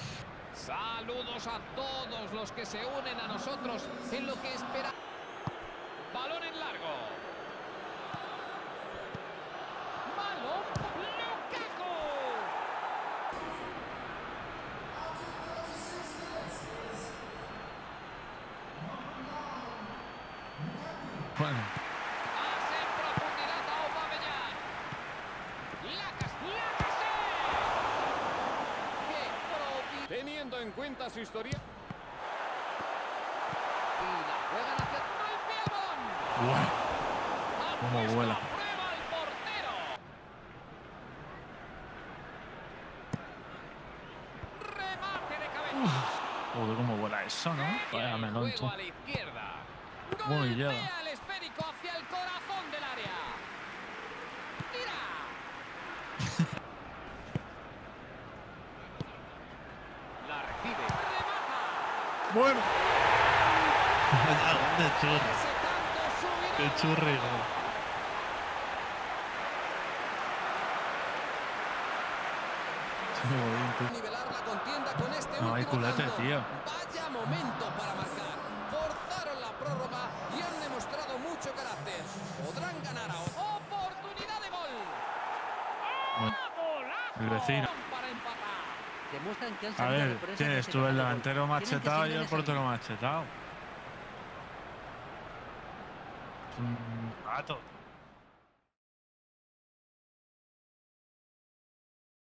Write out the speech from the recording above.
Saludos a todos los que se unen a nosotros en lo que espera. Balón en largo. Balón. Lukaku. Bueno. Hace en profundidad a Aubameyang. Teniendo en cuenta su historia. Y la juegan hacia el pie. Wow. Cómo vuela. Prueba el portero. Remate de cabeza. Joder, cómo vuela eso, ¿no? Vaya melón, tú. A la izquierda. Bueno, y llega. Golpea el esférico hacia el corazón del área. Tira. La recibe. Remata. Bueno. ¡Qué churri! ¡Qué churri! Nivelar la contienda con este no hay culete, tanto. tío. Vaya momento para marcar. Forzaron la prórroga y han demostrado mucho carácter. Podrán ganar ahora. Oportunidad de gol. Bueno, el vecino. Para empatar. Demuestran que han A salido ver, de por esa ¿quién es fase tú? para El el gol. delantero Tienen que machetado y seguir el en esa portero línea. machetado. Es un gato.